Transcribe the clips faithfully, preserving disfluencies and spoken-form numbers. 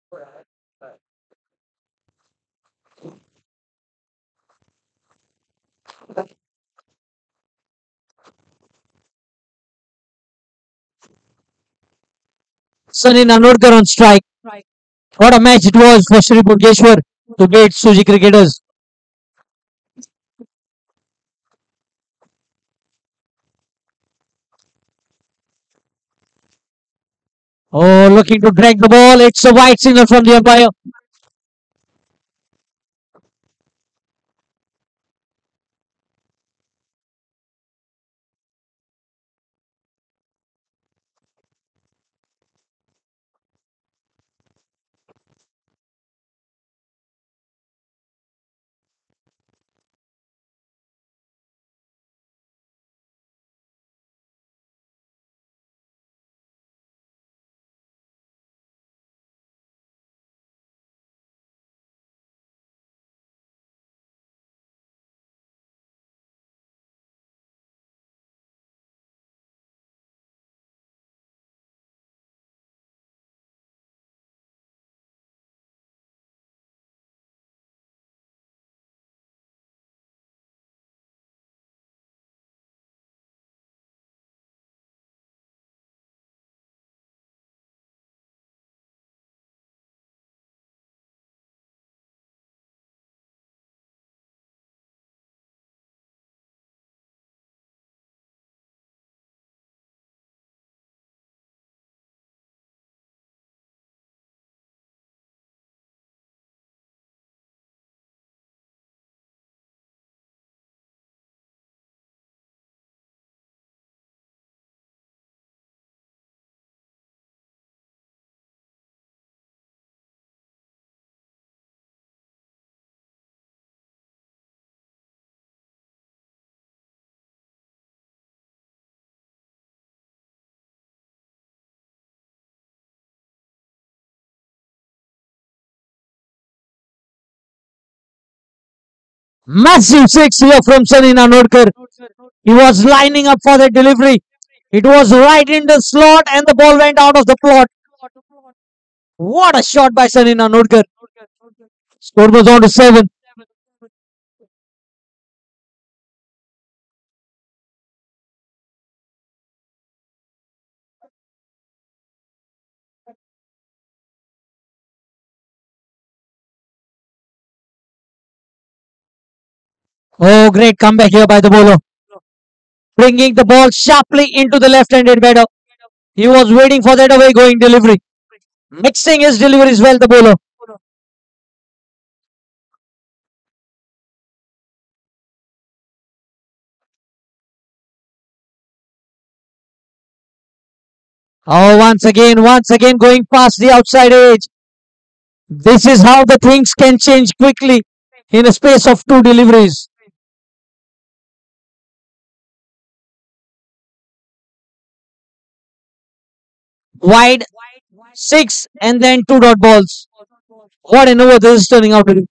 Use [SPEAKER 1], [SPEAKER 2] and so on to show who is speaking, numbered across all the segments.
[SPEAKER 1] Sunny Nanodkar on strike. What a match it was for Shri Bhogeshwar to beat Suji cricketers. Oh, looking to drag the ball. It's a white signal from the umpire. Massive six here from Sunny Nanodkar. He was lining up for the delivery. It was right in the slot and the ball went out of the plot. What a shot by Sunny Nanodkar. Score was on to seven. Oh, great comeback here by the bowler. Bringing the ball sharply into the left-handed batter. He was waiting for that away going delivery. Mixing his deliveries well, the bowler. Oh, once again, once again going past the outside edge. This is how the things can change quickly in a space of two deliveries. Wide, six, and then two dot balls. What an over this is turning out to be.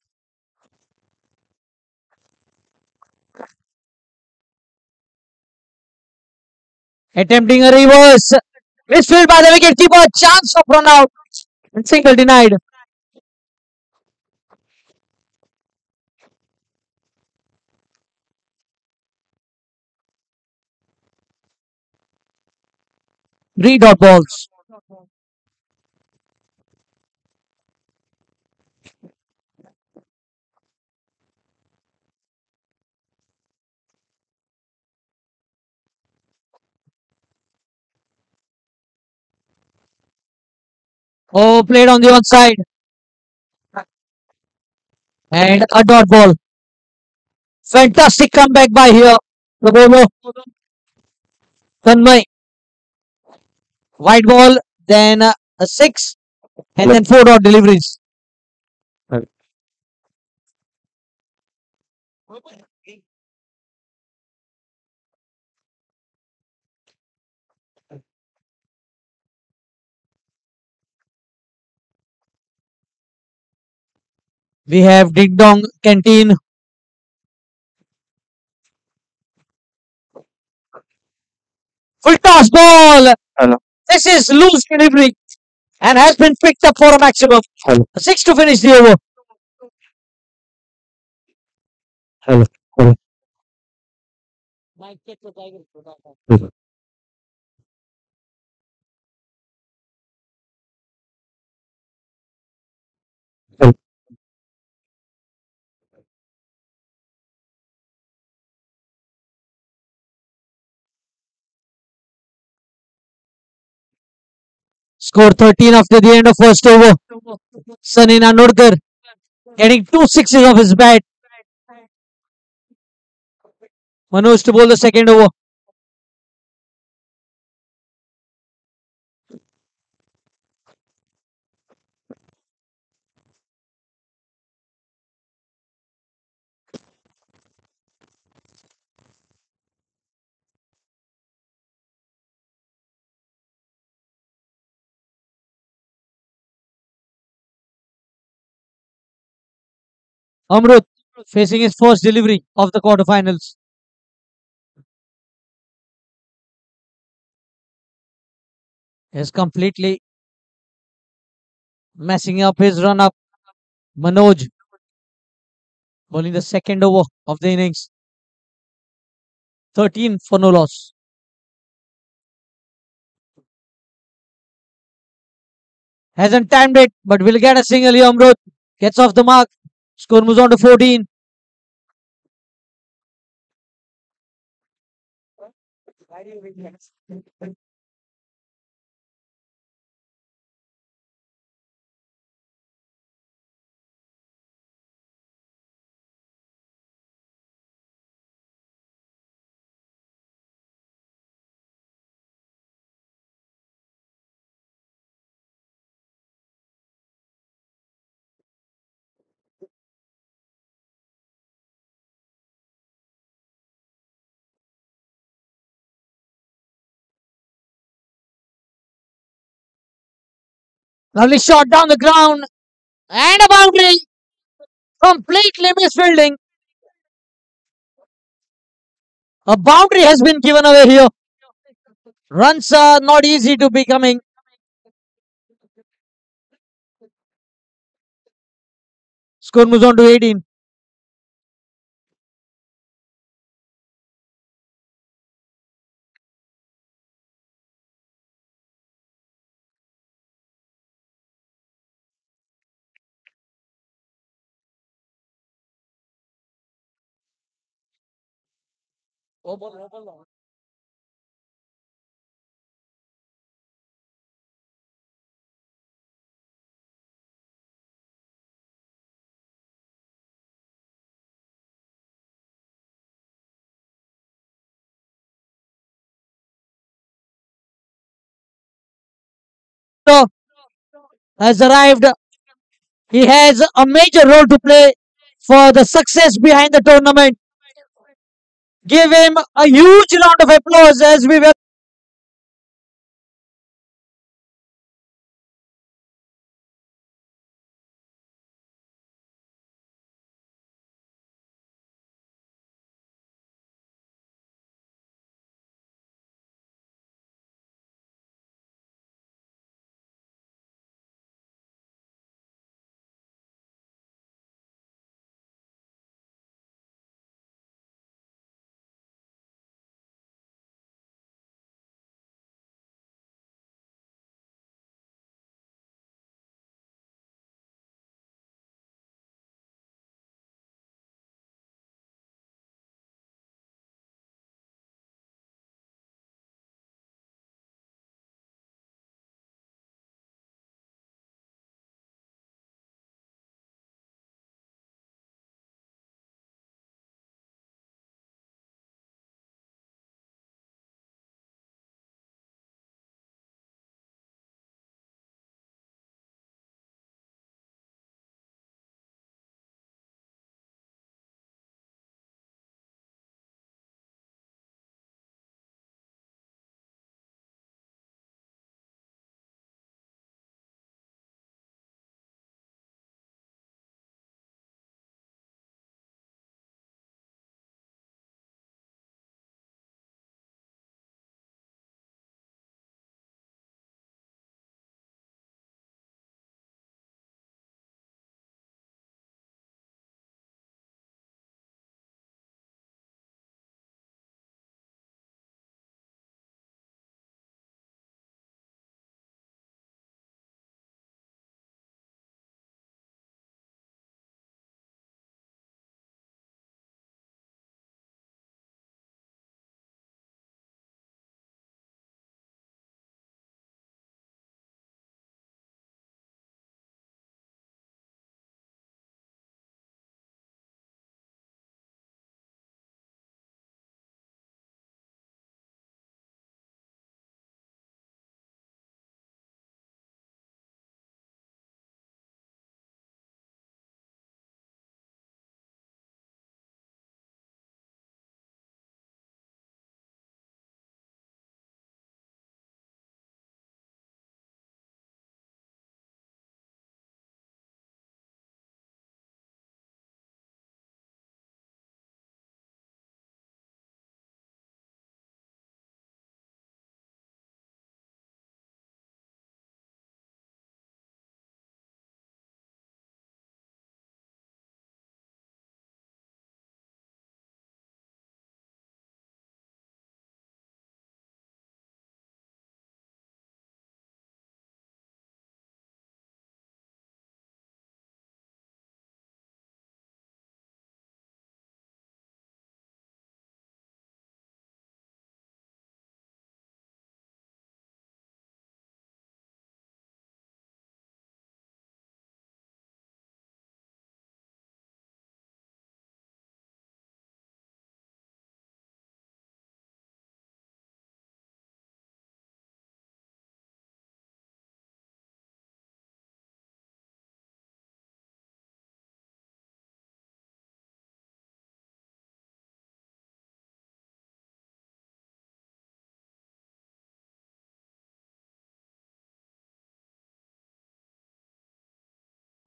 [SPEAKER 1] Attempting a reverse. Misfield by the wicket keeper. Chance of run out. And single denied. Three dot balls. Oh, played on the onside. And a dot ball. Fantastic comeback by here. The bowler. Tanmay. White ball. Then uh, a six. And then four dot deliveries. We have Ding Dong Canteen. Full toss ball.
[SPEAKER 2] Hello.
[SPEAKER 1] This is loose delivery. and has been picked up for a maximum.
[SPEAKER 2] Hello.
[SPEAKER 1] Six to finish the over.
[SPEAKER 2] Hello. Hello. Hello. Hello.
[SPEAKER 1] Score thirteen after the end of first over. Sunny Nanurkar getting two sixes of his bat. Manoj to bowl the second over. Amrut facing his first delivery of the quarterfinals. Is completely messing up his run up. Manoj bowling the second over of the innings. thirteen for no loss. Hasn't timed it, but will get a single here. Amrut gets off the mark. Score moves on to fourteen. Lovely shot down the ground and a boundary. Completely misfielding. A boundary has been given away here. Runs are not easy to be coming. Score moves on to eighteen. Has arrived. He has a major role to play for the success behind the tournament. Give him a huge round of applause as we were.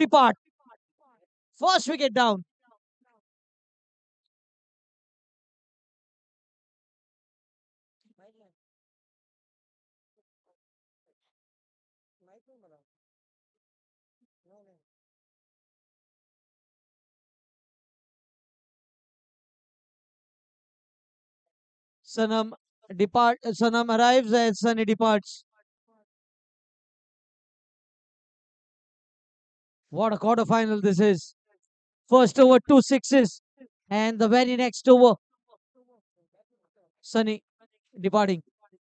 [SPEAKER 1] depart. First wicket down. Sanam depart. Sanam arrives and Sunny departs. What a quarter final this is. First over, two sixes. And the very next over, Sunny departing.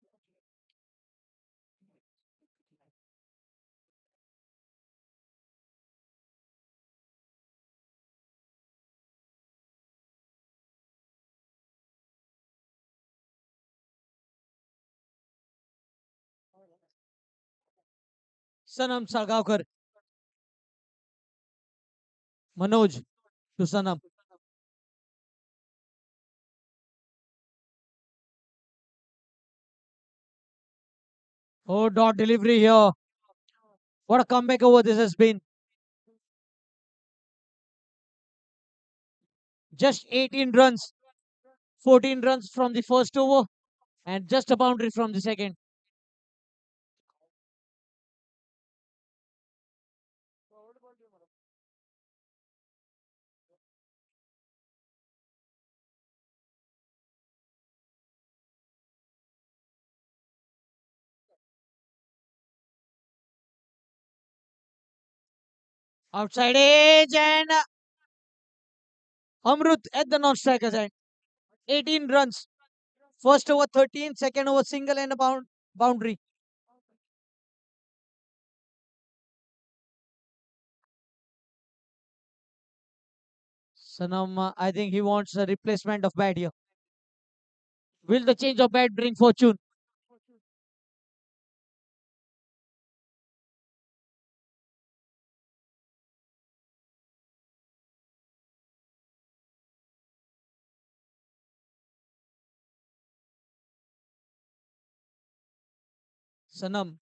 [SPEAKER 1] Sanam Salgaonkar. Manoj to Sanam. Oh, dot delivery here. What a comeback over this has been. Just eighteen runs, fourteen runs from the first over, and just a boundary from the second. Outside edge and uh, Amrut at the non-striker's end. eighteen runs. First over thirteen, second over single and a bound boundary. Sanam, uh, I think he wants a replacement of bat here. Will the change of bat bring fortune? Sanam.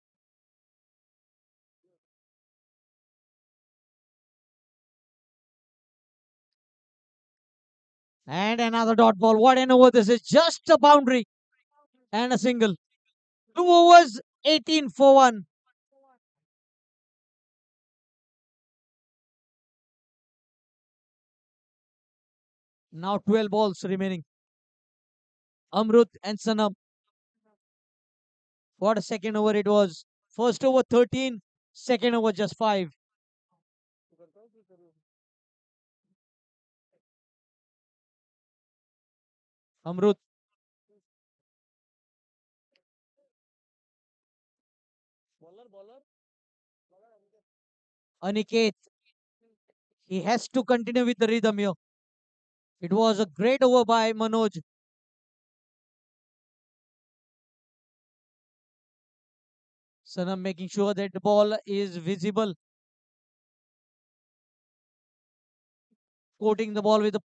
[SPEAKER 1] And another dot ball. What an over this is. Just a boundary and a single. Two overs, eighteen for one. Now twelve balls remaining. Amrut and Sanam. What a second over it was. First over thirteen, second over just five. Amrut. Aniket. He has to continue with the rhythm here. It was a great over by Manoj. Sanam making sure that the ball is visible. Coating the ball with the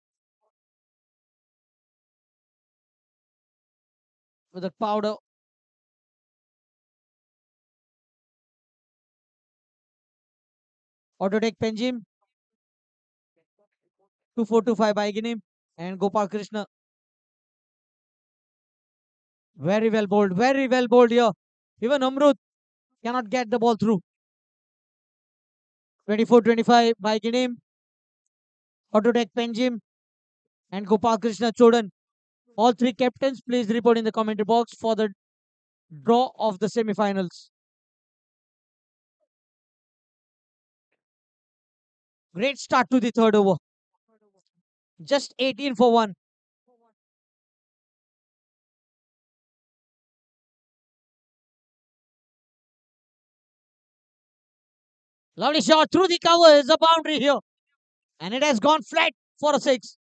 [SPEAKER 1] with the powder. Autotech Penjim. two four two five by Ginim. And Gopal Krishna. Very well bowled. Very well bowled here. Even Amrut cannot get the ball through. twenty-four twenty-five by Ginim. Autotech Penjim. And Gopal Krishna Chodan. All three captains, please report in the commentary box for the draw of the semi-finals. Great start to the third over. Just eighteen for one. Lovely shot through the cover is a boundary here. And it has gone flat for a six.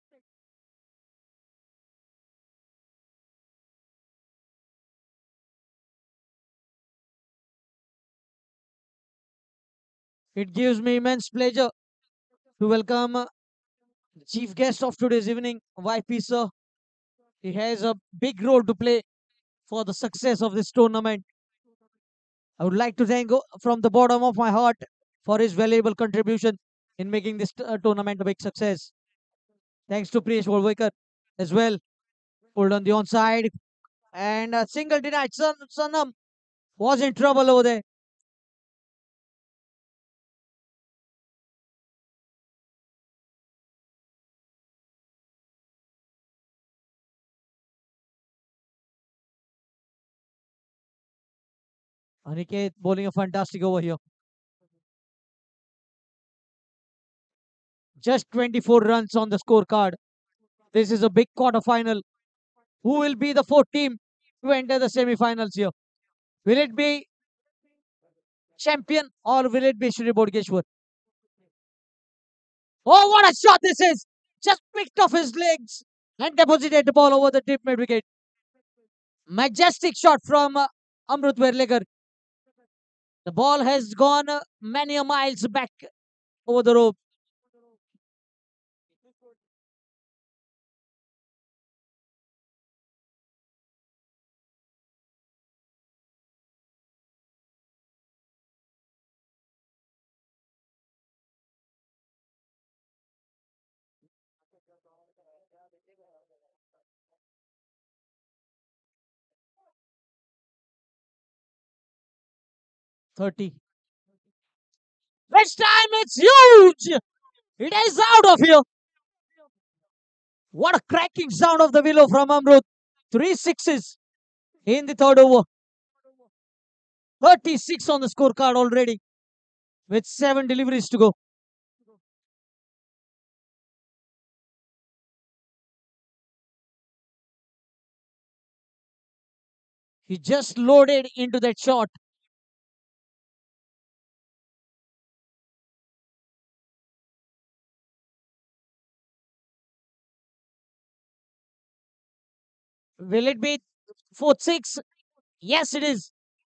[SPEAKER 1] It gives me immense pleasure to welcome uh, the chief guest of today's evening, Y P sir. He has a big role to play for the success of this tournament. I would like to thank uh, from the bottom of my heart for his valuable contribution in making this uh, tournament a big success. Thanks to Priyesh Volvaikar as well. Pulled on the onside and a single denied. Sun, Sanam was in trouble over there. Aniket bowling a fantastic over here. Just twenty-four runs on the scorecard. This is a big quarter final. Who will be the fourth team to enter the semi-finals here? Will it be champion or will it be Shri Bodgeshwar? Oh, what a shot this is! Just picked off his legs and deposited the ball over the deep mid wicket. Majestic shot from uh, Amrut Verlegar. The ball has gone uh, many a miles back over the rope. thirty. This time it's huge! It is out of here. What a cracking sound of the willow from Amrut. Three sixes in the third over. thirty-six on the scorecard already with seven deliveries to go. He just loaded into that shot. Will it be fourth six? Yes, it is.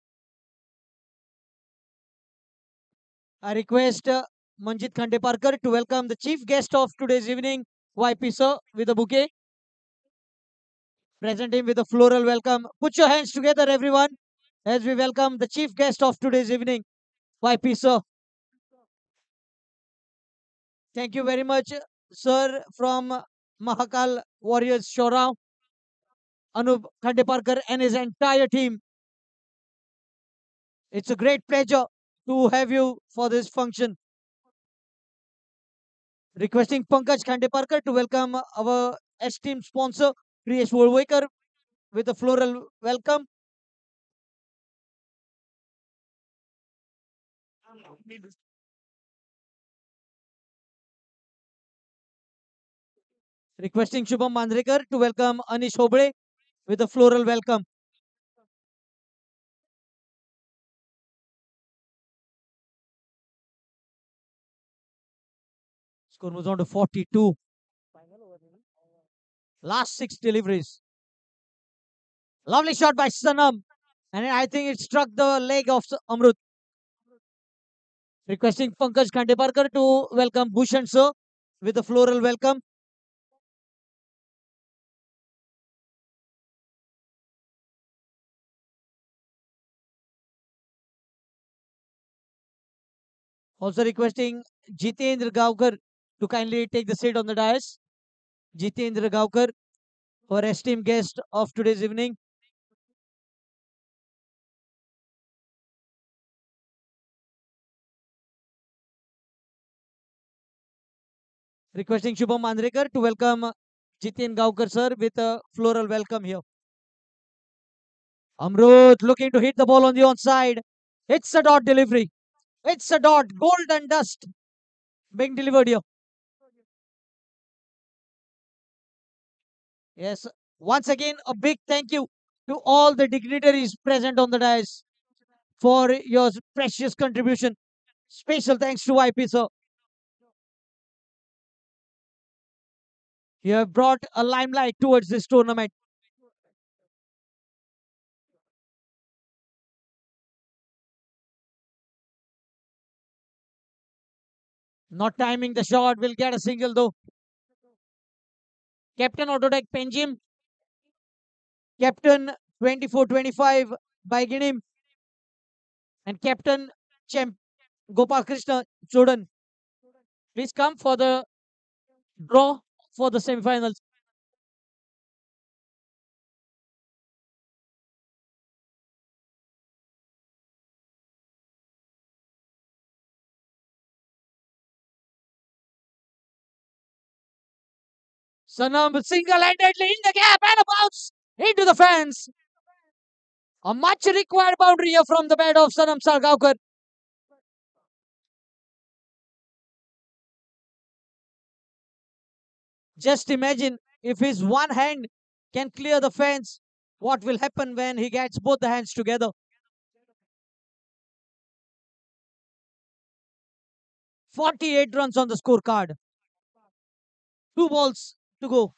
[SPEAKER 1] I request uh, Manjit Khandeparkar to welcome the chief guest of today's evening, Y P sir, with a bouquet. Present him with a floral welcome. Put your hands together, everyone, as we welcome the chief guest of today's evening, Y P sir. Thank you very much, sir, from Mahakal Warriors Shorao, Anup Khandeparkar and his entire team. It's a great pleasure to have you for this function. Requesting Pankaj Khandeparkar to welcome our esteemed sponsor, Priyesh Volvaikar, with a floral welcome. Requesting Shubham Mandrekar to welcome Anish Hobre with a floral welcome. Score moves on to forty-two. Last six deliveries. Lovely shot by Sanam. And I think it struck the leg of Amrut. Requesting Pankaj Khandeparkar to welcome Bhushan sir with a floral welcome. Also requesting Jitendra Gaukar to kindly take the seat on the dais. Jitendra Gaukar, our esteemed guest of today's evening. Requesting Shubham Mandrekar to welcome Jiten Gaukar sir with a floral welcome here. Amrut looking to hit the ball on the onside. It's a dot delivery. It's a dot. Golden dust being delivered here. Yes. Once again, a big thank you to all the dignitaries present on the dais for your precious contribution. Special thanks to Y P sir. You have brought a limelight towards this tournament. Not timing the shot, will get a single though. Captain Autodeck Penjim, Captain twenty-four twenty-five by Ginim, and Captain Champ Gopal Krishna Jordan, please come for the draw for the semifinals. Sanam single-handedly in the gap and a bounce into the fence. A much required boundary here from the bat of Sanam Salgaonkar. Just imagine if his one hand can clear the fence, what will happen when he gets both the hands together? forty-eight runs on the scorecard. Two balls to go.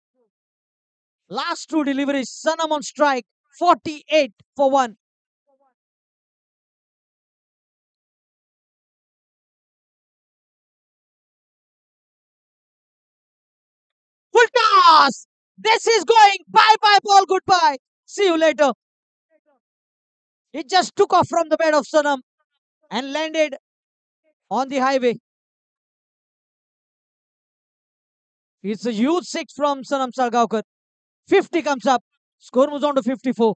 [SPEAKER 1] Last two deliveries. Sanam on strike. forty-eight for one. Full toss. This is going. Bye bye ball. Goodbye. See you later. It just took off from the bat of Sanam and landed on the highway. It's a huge six from Sanam Salgaonkar. fifty comes up. Score moves on to fifty-four.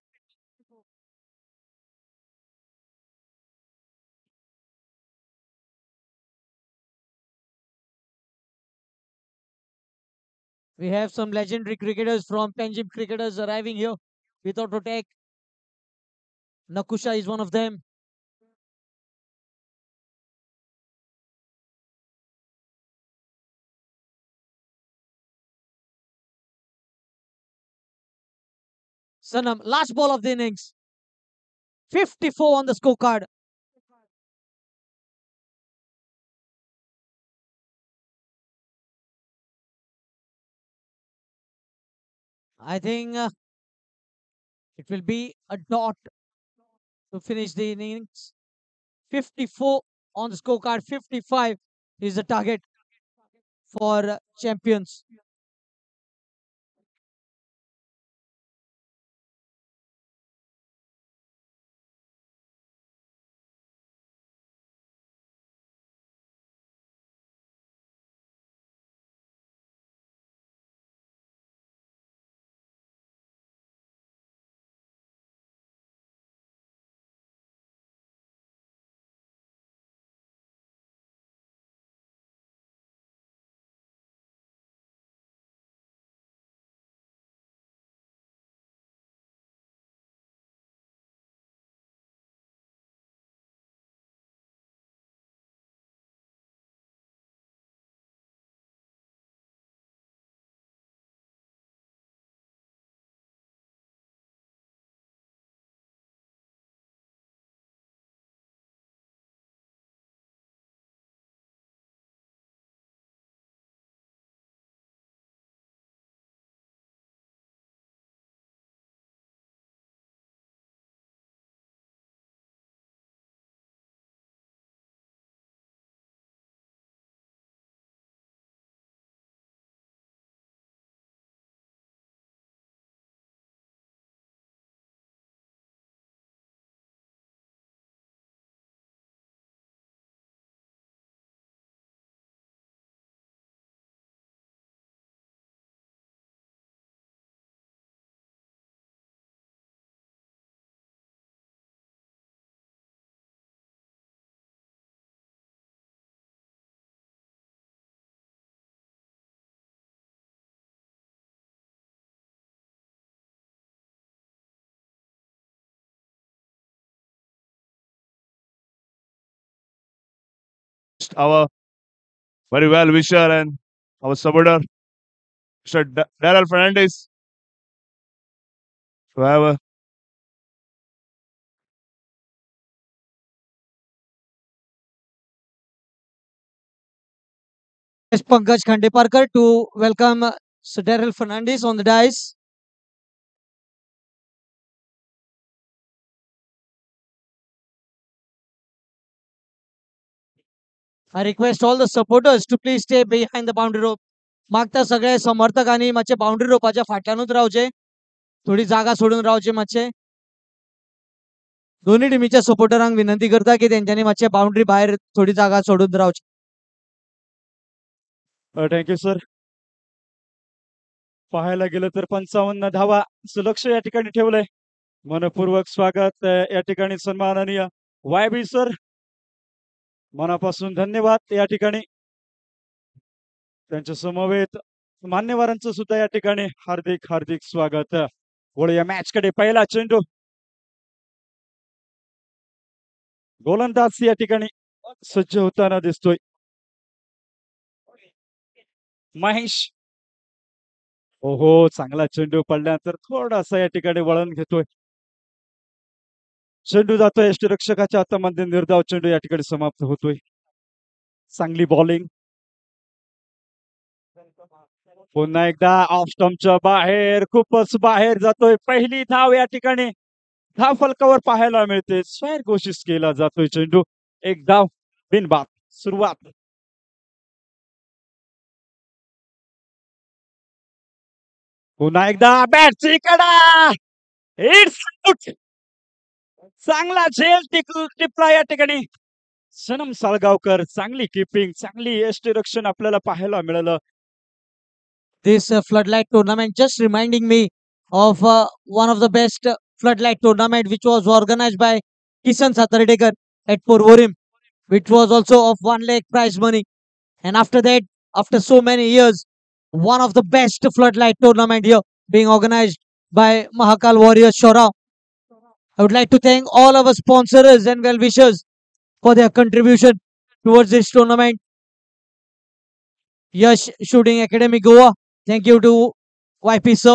[SPEAKER 1] We have some legendary cricketers from Panjim cricketers arriving here with Autotech. Nakusha is one of them. Sanam, last ball of the innings. fifty-four on the scorecard. I think uh, it will be a dot to finish the innings. fifty-four on the scorecard. fifty-five is the target for uh, champions.
[SPEAKER 3] Our very well wisher and our supporter, Mister D- Daryl Fernandez, to have a
[SPEAKER 1] Yes, Pankaj Khandeparkar to welcome uh, Sir Daryl Fernandez on the dice. I request all the supporters to please stay behind the boundary rope. मागता सगळे समर्थकांनी मातशे boundary रोपाच्या फाटल्यानूच रावचे. थोडी जागा सोडून रावचे मातशे. दोन्ही टीमीच्या सपोर्टरांक विनंती करता की त्यांच्यानी मातशे बाउंड्री बाहेर थोडी जागा सोडून रावची.
[SPEAKER 4] Thank you sir. पाहायला गेलं तर पंचावन्न धावा लक्ष या ठिकाणी ठेवलंय. मनपूर्वक स्वागत अ, या ठिकाणी सन्माननीय वाय बी सर, मनापासून धन्यवाद या ठिकाणी. त्यांच्या समवेत मान्यवरांचं सुद्धा या ठिकाणी हार्दिक हार्दिक स्वागत. वळूया मॅच कडे. पहिला चेंडू गोलंदाज या ठिकाणी सज्ज होताना दिसतोय. महेश, ओहो, चांगला चेंडू पडल्यानंतर थोडासा या ठिकाणी वळण घेतोय. चेंडू जातोय यष्टीरक्षकाच्या हातामध्ये. निर्धाव चेंडू या ठिकाणी समाप्त होतोय. चांगली बॉलिंग. पुन्हा एकदा ऑफ स्टंपच्या बाहेर, खूपच बाहेर जातोय. पहिली धाव या ठिकाणी धाव फलकावर पाहायला मिळते. स्वैर घोषित केला जातोय चेंडू. एक धाव बिनबाद. सुरुवात. पुन्हा एकदा बॅटची कडा. It's out. चांगला झेल टिकू टिपला या ठिकाणी सनम साळगावकर. चांगली किपिंग, चांगली यष्टीरक्षण आपल्याला पाहायला मिळालं.
[SPEAKER 1] This uh, floodlight tournament just reminding me of uh, one of the best uh, floodlight tournament which was organized by Kisan Satardekar at Porvorim, which was also of one lakh prize money. And after that, after so many years, one of the best floodlight tournament here being organized by Mahakal Warriors Shora. I would like to thank all our sponsors and well-wishers for their contribution towards this tournament. Yash Shooting Academy Goa, thank you to Y P sir.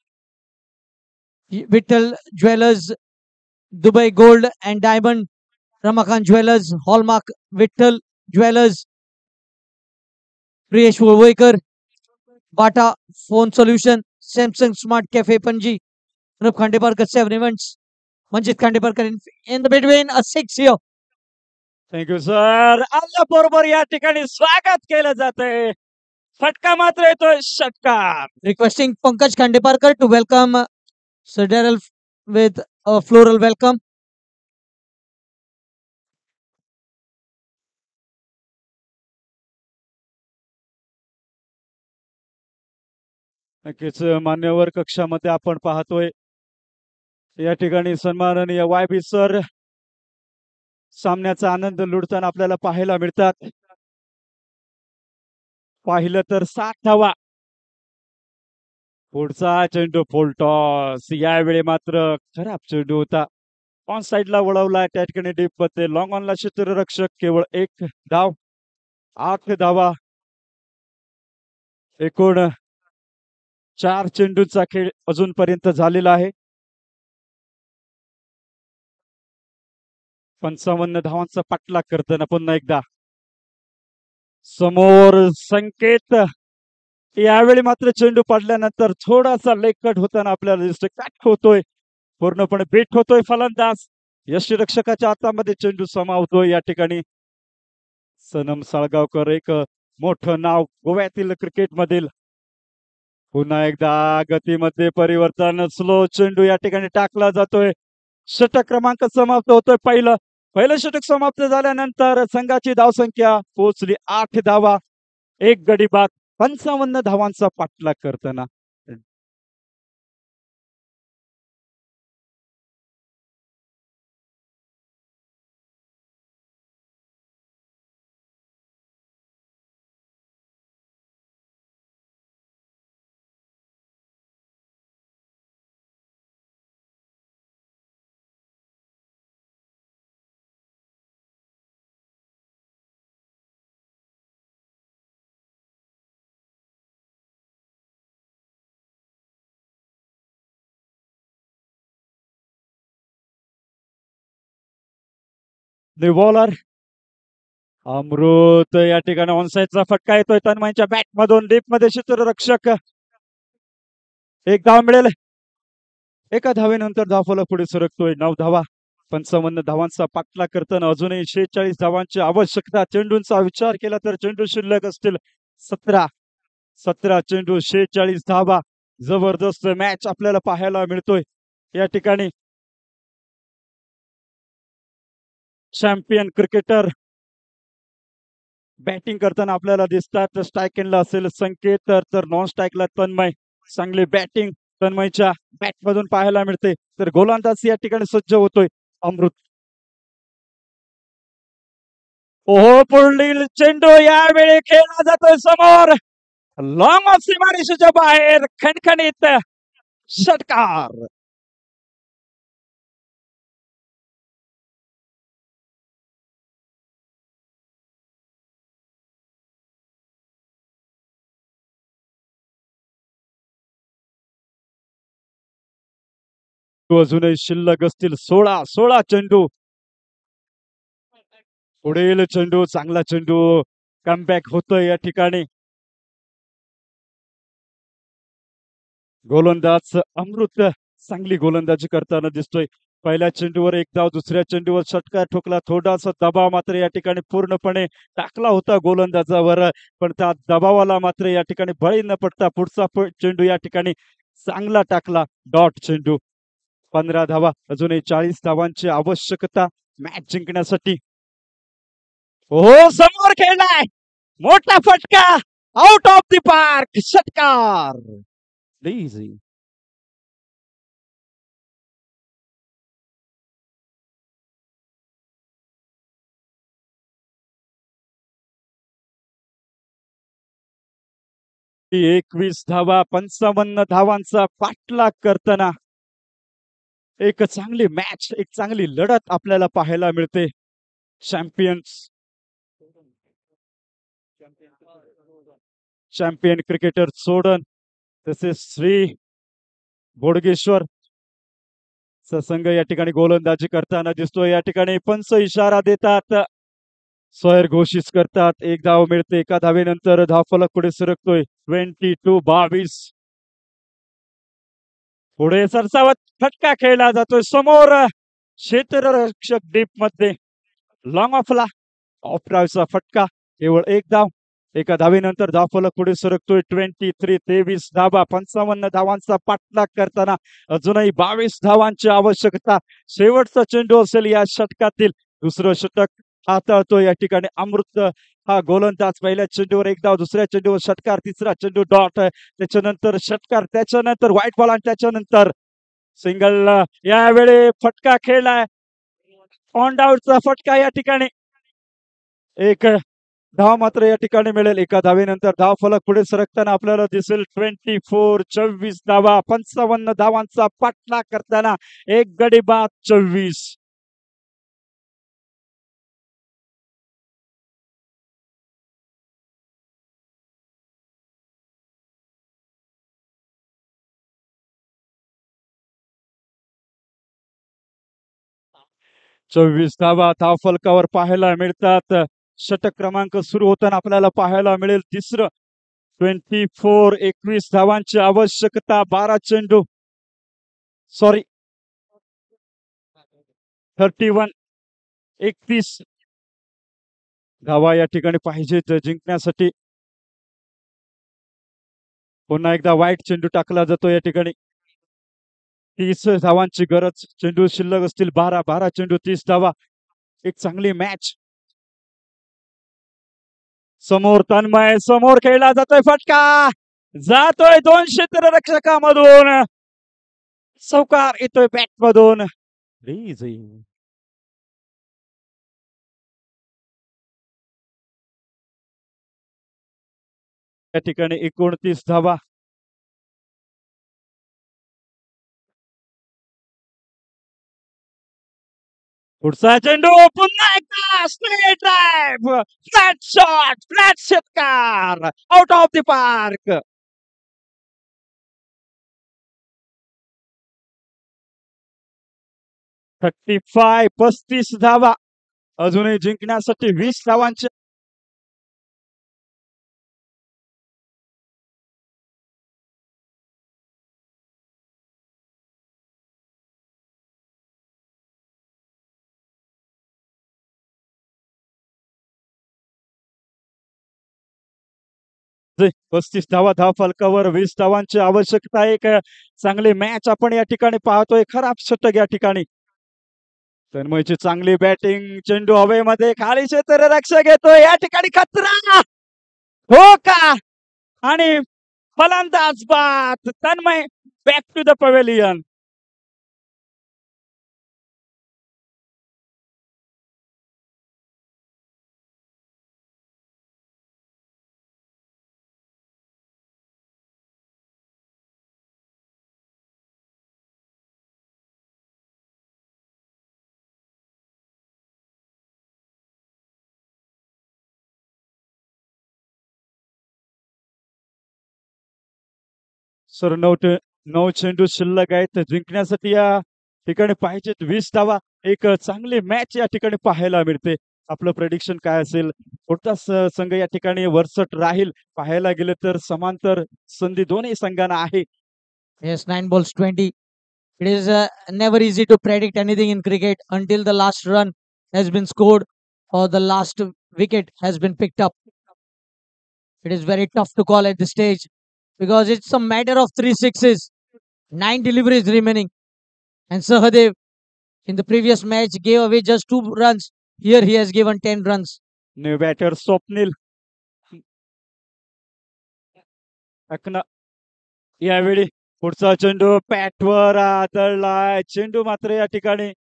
[SPEAKER 1] Vittal Jewelers, Dubai Gold and Diamond, Ramakan Jewelers, Hallmark, Vittal Jewelers, Priyesh Vovekar, Bata Phone Solution, Samsung Smart Cafe Panji, Anup Khandeparkar, Seven Events, Manjit Khandeparkar in, in the between a six here.
[SPEAKER 4] Thank you sir. आल्या बरोबर या ठिकाणी स्वागत केलं जातंय. फटका मात्र येतोय षटकार.
[SPEAKER 1] Requesting Pankaj Khandeparkar to welcome uh, Sir Daryl with a floral welcome.
[SPEAKER 4] नक्कीच मान्यवर कक्षामध्ये आपण पाहतोय या ठिकाणी सन्माननीय वाय बी सर सामन्याचा आनंद लुटताना आपल्याला पाहायला मिळतात. पाहिलं तर सात धावा. पुढचा चेंडू फुल टॉस. यावेळी मात्र खराब चेंडू होता. ऑन साइडला वळवला त्या ठिकाणी डीप मध्ये. लॉंग ऑनला क्षेत्ररक्षक. केवळ एक धाव. आठ धावा. एकूण चार चेंडूचा खेळ अजूनपर्यंत झालेला आहे. पंचावन्न धावांचा पाठलाग करताना पुन्हा एकदा समोर संकेत. यावेळी मात्र चेंडू पडल्यानंतर थोडासा लेग कट होताना आपल्याला दिसतोय. कट होतोय, पूर्णपणे बीट होतोय फलंदाज. यष्टीरक्षकाच्या हातामध्ये चेंडू समावतोय या ठिकाणी. सनम साळगावकर एक मोठं नाव गोव्यातील क्रिकेट मधील. पुन्हा एकदा गतीमध्ये परिवर्तन. स्लो चेंडू या ठिकाणी टाकला जातोय. षटक क्रमांक समाप्त होतोय. पहिलं पहिलं षटक समाप्त झाल्यानंतर संघाची धावसंख्या पोहोचली आठ धावा. एक गडी बाद. पंचावन्न धावांचा पाठलाग करताना बॉलर अमृत या ठिकाणी ऑनसाइडचा फटका येतोय. तन्मयच्या बॅट मधून डीप मध्ये क्षेत्ररक्षक. एक धाव मिळेल. एका धावेनंतर धावफलक पुढे सरकतोय. नऊ धावा. पंचावन्न धावांचा पाठलाग करताना अजूनही शेहेचाळीस धावांची आवश्यकता. चेंडूंचा विचार केला तर चेंडू शिल्लक असतील सतरा. सतरा चेंडू, शेहेचाळीस धावा. जबरदस्त मॅच आपल्याला पाहायला मिळतोय या ठिकाणी. चॅम्पियन क्रिकेटर बॅटिंग करताना आपल्याला दिसतात. स्ट्राईक एंडला असेल संकेत, तर तर नॉन स्ट्राईकला तन्मय. चांगली बॅटिंग तन्मयच्या बॅट मधून पाहायला मिळते. तर गोलंदाज या ठिकाणी सज्ज होतोय अमृत. ओहो, पुढील चेंडू यावेळी खेळला जातोय समोर, लॉंग ऑफ सीमारेषेच्या बाहेर, खणखणीत षटकार. अजूनही शिल्लक असतील सोळा सोळा चेंडू. पुढील चेंडू, चांगला चेंडू, कमबॅक होतोय या ठिकाणी. गोलंदाज अमृत चांगली गोलंदाजी करताना दिसतोय. पहिल्या चेंडूवर एक धाव, दुसऱ्या चेंडूवर षटकार ठोकला. थोडासा दबाव मात्र या ठिकाणी पूर्णपणे टाकला होता गोलंदाजावर, पण त्या दबावाला मात्र या ठिकाणी बळी न पडता पुढचा प- चेंडू या ठिकाणी चांगला टाकला. डॉट चेंडू. पंधरा धावा, अजूनही चाळीस धावांची आवश्यकता मॅच जिंकण्यासाठी. हो, समोर खेळलाय, मोठा फटका, आउट ऑफ द पार्क, षटकार. प्लीज. एकवीस धावा, पंचावन्न धावांचा पाठलाग करताना एक चांगली मॅच, एक चांगली लढत आपल्याला पाहायला मिळते. चॅम्पियन्स चॅम्पियन क्रिकेटर सोडन तसेच श्री बोडगेश्वर चा संघ या ठिकाणी गोलंदाजी करताना दिसतोय. या ठिकाणी पंच इशारा देतात, स्वैर घोषित करतात. एक धाव मिळते. एका धावेनंतर धावफलक पुढे सरकतोय. ट्वेंटी टू बावीस. पुढे सरसावत फटका खेळला जातोय समोर, क्षेत्ररक्षक डीप मध्ये, लॉंग ऑफला ऑफ ड्राईव्हचा फटका. केवळ एक धाव. एका धावेनंतर धावफलक पुढे सरकतोय. ट्वेंटी थ्री तेवीस धावा, पंचावन्न धावांचा पाठलाग करताना अजूनही बावीस धावांची आवश्यकता. शेवटचा चेंडू असेल या षटकातील. दुसरं षटक हाताळतोय या ठिकाणी अमृत हा गोलंदाज. पहिल्या चेंडूवर एक धाव, दुसऱ्या चेंडूवर षटकार, तिसरा चेंडू डॉट, त्याच्यानंतर षटकार, त्याच्यानंतर व्हाईट बॉल आणि त्याच्यानंतर सिंगल. यावेळी फटका खेळलाय, ऑन आउटचा फटका या ठिकाणी. एक धाव मात्र या ठिकाणी मिळेल. एका धावेनंतर धाव फलक पुढे सरकताना आपल्याला दिसेल. ट्वेंटी फोर चोवीस धावा, पंचावन्न धावांचा पाठलाग करताना एक गडी बाद चोवीस. चोवीस धावा धाव फलकावर पाहायला मिळतात. षटक क्रमांक सुरू होताना आपल्याला पाहायला मिळेल तिसरं. ट्वेंटी फोर एकवीस धावांची आवश्यकता. बारा चेंडू, सॉरी थर्टी वन एकतीस धावा या ठिकाणी पाहिजेत जिंकण्यासाठी. पुन्हा एकदा वाईट चेंडू टाकला जातो या ठिकाणी. तीस धावांची गरज. चेंडू शिल्लक असतील बारा. बारा चेंडू तीस धावा. एक चांगली मॅच. समोर तन्मय, समोर खेळला जातोय फटका, जातोय दोन क्षेत्ररक्षकामधून, चौकार येतोय बॅट मधून. या ठिकाणी एकोणतीस धावा. पुढचा चेंडू, पुन्हा एकदा straight drive, flat shot, flat षटकार, out of the park. Thirty five पस्तीस धावा, अजूनही जिंकण्यासाठी वीस धावांचे. पस्तीस धावा धाव फलकावर, वीस धावांची आवश्यकता. एक चांगली मॅच आपण या ठिकाणी पाहतोय. खराब षटक या ठिकाणी. तन्मयची चांगली बॅटिंग, चेंडू हवेमध्ये, खाली क्षेत्ररक्षक घेतोय, या ठिकाणी खतरा, हो का? आणि फलंदाज बाद, Tanmay back to the pavilion. सर नऊ टे- नऊ चेंडू शिल्लक आहेत जिंकण्यासाठी. या ठिकाणी पाहिजेत वीस धावा. एक चांगली मॅच या ठिकाणी पाहायला मिळते. आपलं प्रेडिक्शन काय असेल? कोणता स- संघ या ठिकाणी वरचढ राहील? पाहायला गेलं तर समांतर संधी दोन्ही संघांना आहे.
[SPEAKER 1] Yes, nine balls, twenty. It is uh, never easy to predict anything in cricket until the last run has been scored or the last wicket has been picked up. It is very tough to call at this stage because it's a matter of three sixes, nine deliveries remaining. And Sahadev in the previous match gave away just two runs. Here he has given ten runs.
[SPEAKER 4] New batter Swapnil Akna. यावेळी पुढचा चेंडू पॅटवर आदळलाय. चेंडू मात्र या ठिकाणी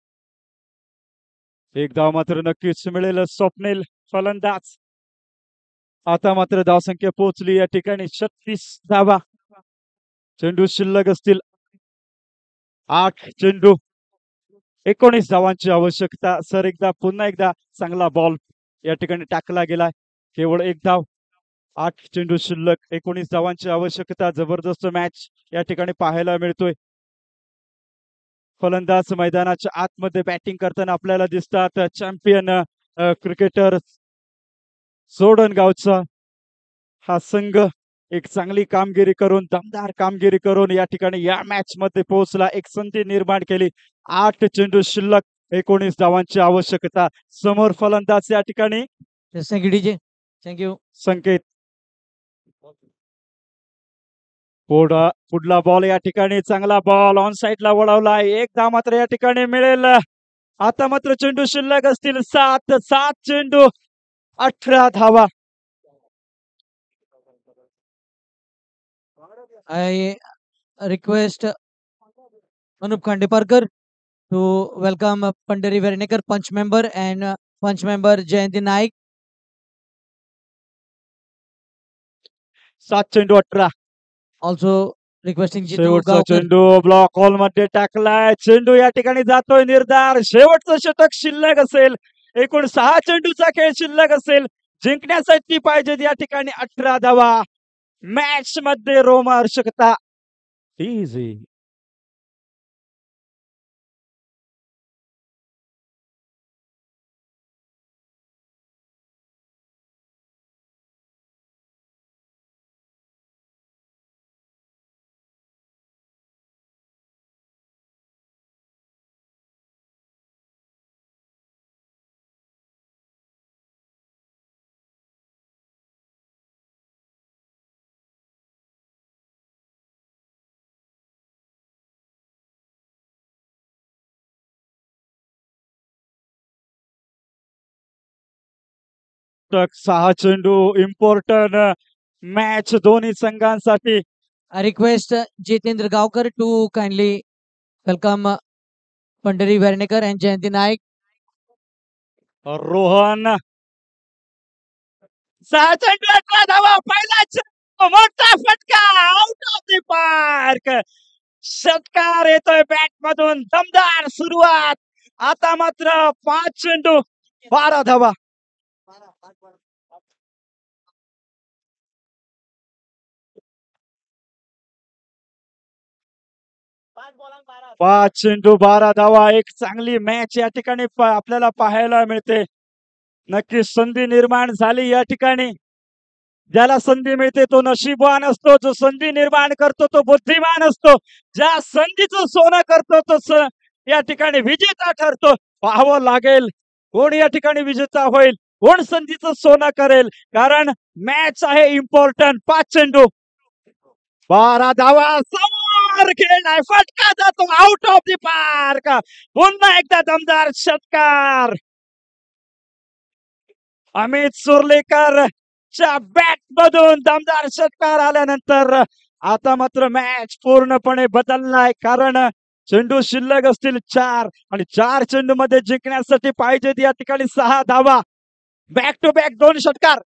[SPEAKER 4] एक धाव मात्र नक्कीच मिळेल. स्वप्नील फलंदाज. आता मात्र धावसंख्या पोहोचली या ठिकाणी छत्तीस धावा. चेंडू शिल्लक असतील आठ चेंडू, एकोणीस धावांची आवश्यकता. सर एकदा पुन्हा एकदा चांगला बॉल या ठिकाणी टाकला गेलाय. केवळ एक धाव, आठ चेंडू शिल्लक, एकोणीस धावांची आवश्यकता. जबरदस्त मॅच या ठिकाणी पाहायला मिळतोय. फलंदाज मैदानाच्या आतमध्ये बॅटिंग करताना आपल्याला दिसतात. चॅम्पियन क्रिकेटर जोडण गावचा हा संघ एक चांगली कामगिरी करून, दमदार कामगिरी करून या ठिकाणी या मॅच मध्ये पोहोचला. एक संधी निर्माण केली. आठ चेंडू शिल्लक, एकोणीस धावांची आवश्यकता. समोर फलंदाज या ठिकाणी
[SPEAKER 1] Yes, thank you, D J. Thank you.
[SPEAKER 4] संकेत. पुढा पुढला बॉल या ठिकाणी चांगला बॉल ऑन साइडला वळवला. एक धाव मात्र या ठिकाणी मिळेल. आता मात्र चेंडू शिल्लक असतील सात. सात चेंडू, अठरा धावा.
[SPEAKER 1] I request Anup Khandeparkar to welcome uh, Pandari Vernekar, punch member, and uh, punch member Jayanti Naik.
[SPEAKER 4] सात चेंडू अठरा.
[SPEAKER 1] Also requesting Jitu
[SPEAKER 4] शेवटचा
[SPEAKER 1] Gavkar.
[SPEAKER 4] चेंडू ब्लॉक हॉल मध्ये टाकलाय. चेंडू या ठिकाणी जातोय निर्धार. शेवटचं षटक शिल्लक असेल. एकूण सहा चेंडूचा खेळ शिल्लक असेल. जिंकण्यासाठी पाहिजे या ठिकाणी अठरा धावा. मॅच मध्ये रोमहर्षकता. इझी. सहा चेंडू इम्पॉर्टंट मॅच दोन्ही संघांसाठी.
[SPEAKER 1] I request uh, Jitendra Gavkar to kindly welcome uh, Pandari Vernekar and Jayanti Naik.
[SPEAKER 4] Rohan. सहा चेंडू अठरा धावा. पहिला चेंडू, मोठा फटका, आउट ऑफ द पार्क. षटकार येतोय बॅट मधून. दमदार सुरुवात. आता मात्र पाच चेंडू, बारा धावा. पाच चेंडू बारा धावा. एक चांगली मॅच या ठिकाणी प- आपल्याला पाहायला मिळते. नक्की संधी निर्माण झाली या ठिकाणी. ज्याला संधी मिळते तो नशीबवान असतो. जो संधी निर्माण करतो तो बुद्धिमान असतो. ज्या संधीचं सोनं करतो तो स- या ठिकाणी विजेता ठरतो. पाहावं लागेल कोण या ठिकाणी विजेता होईल, कोण संधीचं सोनं करेल. कारण मॅच आहे इम्पॉर्टंट. पाच चेंडू, बारा धावा. समोर जोरदार खेळलाय, फटका जातो आउट ऑफ द पार्क. पुन्हा एकदा दमदार षटकार अमित सुर्लेकर च्या बॅट मधून दमदार षटकार आल्यानंतर आता मात्र मॅच पूर्णपणे बदललाय, कारण चेंडू शिल्लक असतील चार आणि चार चेंडू मध्ये जिंकण्यासाठी पाहिजे या ठिकाणी सहा धावा. बॅक टू बॅक दोन षटकार.